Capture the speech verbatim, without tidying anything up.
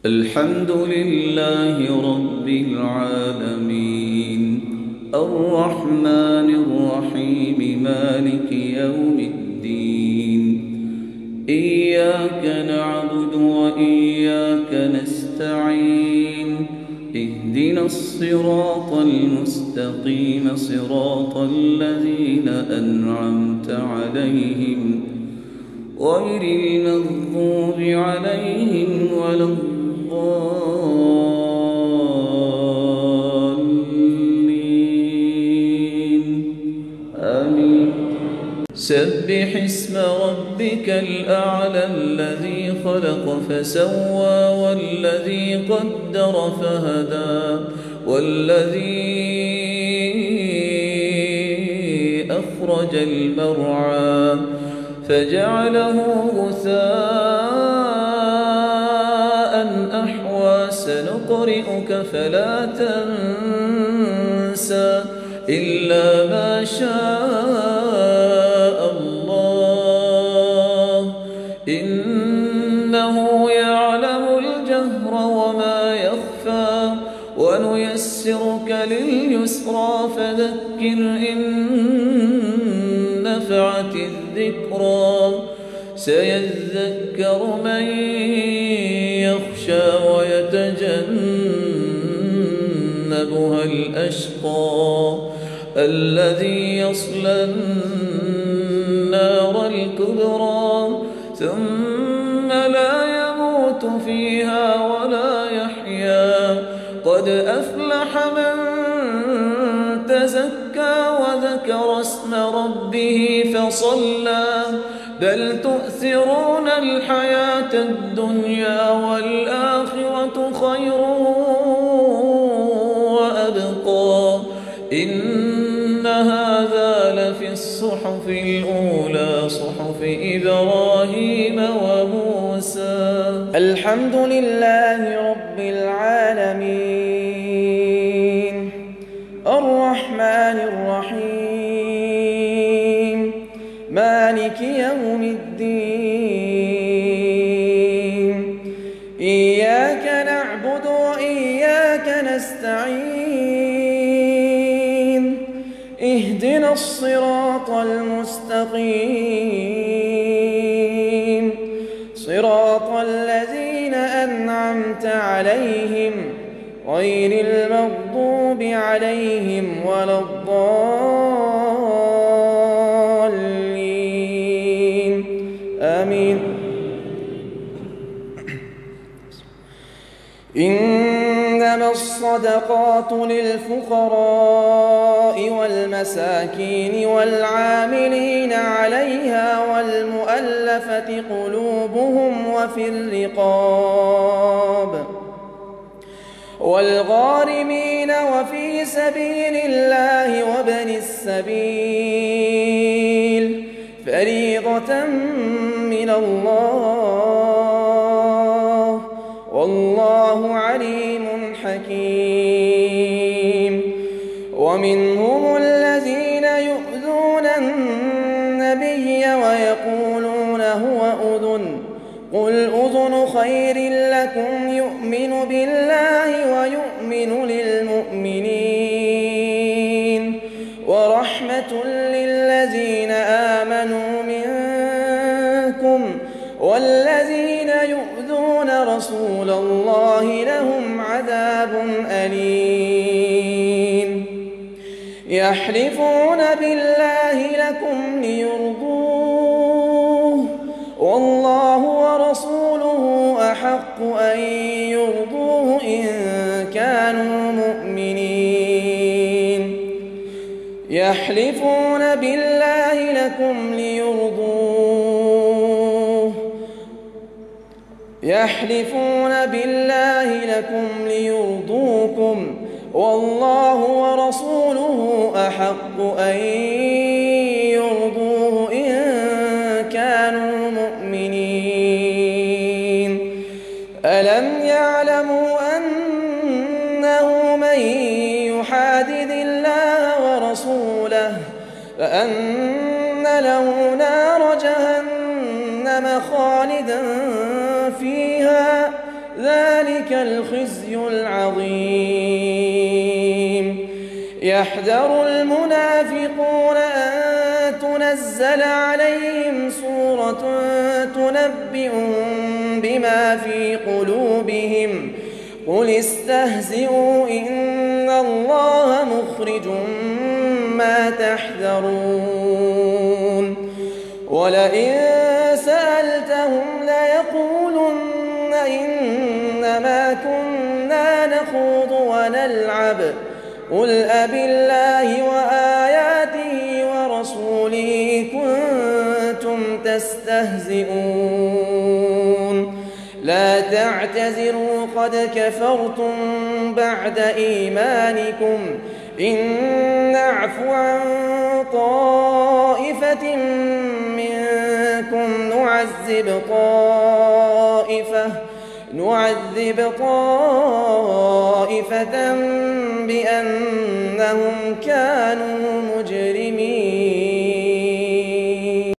الحمد لله رب العالمين الرحمن الرحيم مالك يوم الدين إياك نعبد وإياك نستعين اهدنا الصراط المستقيم صراط الذين أنعمت عليهم غير المغضوب عليهم ولا الضالين آمين. سبح اسم ربك الأعلى الذي خلق فسوى والذي قدر فهدى والذي أخرج المرعى فجعله غثاء أحوى سنقرئك فلا تنسى إلا ما شاء الله إنه يعلم الجهر وما يخفى ونيسرك لليسرى فذكر إن نفعت الذكرى سيذكر من يخشى ويتجنبها الأشقى الذي يصلى النار الكبرى ثم لا يموت فيها ولا يحيا قد أفلح من تزكى وذكر اسم ربه فصلى بل تؤثرون الحياة الدنيا والآخرة خير وأبقى إن هذا لفي الصحف الأولى صحف إبراهيم وموسى. الحمد لله رب العالمين الرحمن الرحيم مالك يوم الدين إياك نعبد وإياك نستعين اهدنا الصراط المستقيم صراط الذين أنعمت عليهم غير المغضوب عليهم ولا الضالين آمين. إنما الصدقات للفقراء والمساكين والعاملين عليها والمؤلفة قلوبهم وفي الرقاب والغارمين وفي سبيل الله وابن السبيل فريضة من الله والله عليم حكيم. ومنهم الذين يؤذون النبي ويقولون هو أذن قل أذن خير لكم يؤمن بالله ويؤمن للمؤمنين ورحمة للذين آمنوا منكم والذين يؤذون رسول الله لهم عذاب أليم. يحلفون بالله لكم ليرضوه والله ورسوله أحق أن يرضوه إن كانوا مؤمنين. يحلفون بالله لكم ليرضوه يحلفون بالله لكم ليرضوكم والله ورسوله أحق أن يرضوه إن كانوا مؤمنين. ألم يعلموا أنه من يحادد الله ورسوله فأن له نار جهنم خالدا فيها ذلك الخزي العظيم. يحذر المنافقون أن تنزل عليهم سورة تنبئهم بما في قلوبهم قل استهزئوا إن الله مخرج ما تحذرون. ولئن سألتهم ليقولن إنما كنا نخوض ونلعب قل أبالله وآياته ورسوله كنتم تستهزئون لا تعتذروا قد كفرتم بعد إيمانكم إن نعف عن طائفة منكم نعذب طائفة نعذب طائفة بأنهم كانوا